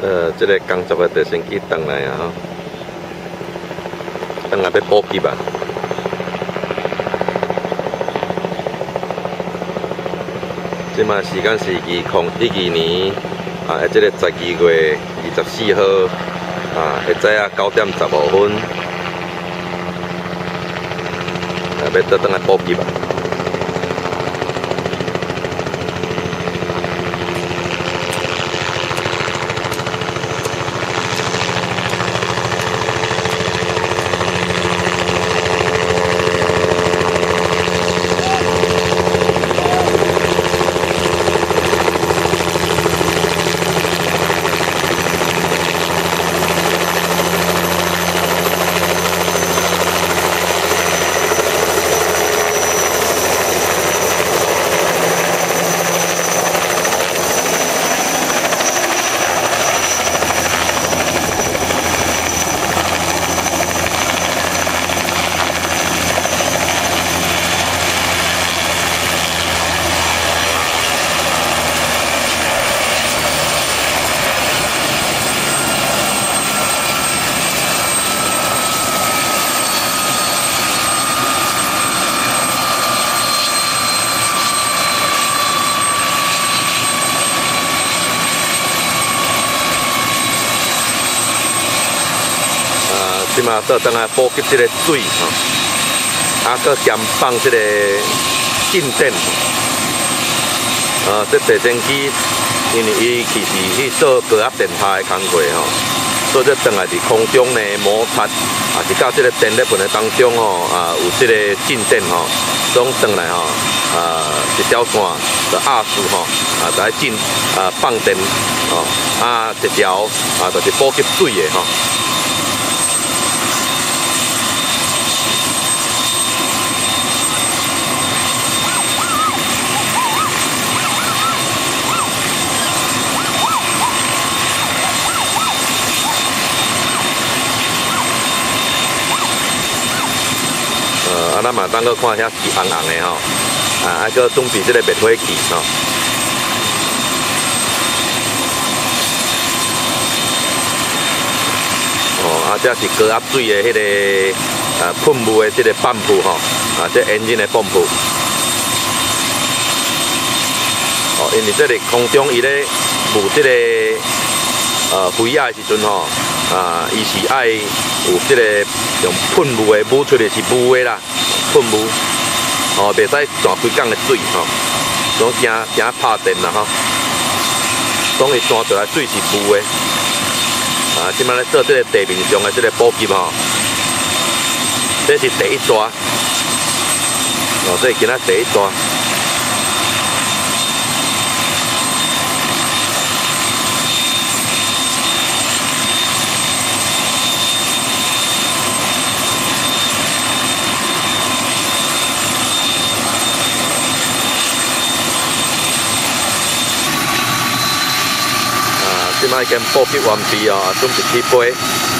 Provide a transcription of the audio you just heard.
这个工作的直升机登来啊，吼，登来要补给吧。即马时间是2012年这个12月24号下早啊9点15分，要倒登来补给吧。即马倒当来补给这个水吼，搁兼放这个进电。这直升机因为伊其实去做高压电塔的工作吼，所以这当来伫空中呢摩擦，是到这个电力分的当中吼，有这个进电吼，总当来吼，一条线的压缩吼，来进放电吼，一条就是补给水的吼。咱嘛当个看遐是红红的吼，搁准备这个灭火器吼。这是高压水的迄个喷雾的这个泵浦吼，这引擎的泵浦。因为这个空中伊咧雾这个飞压的时阵吼，伊是爱有这个用喷雾的雾出来是雾的啦。喷雾，袂使全规缸的水吼，总惊拍电啦吼。总伊传出来水是雾的，即摆咧做这个地面上的这个补给吼，这是第一抓，这是今仔第一抓。即摆已经补给完毕准备起飞。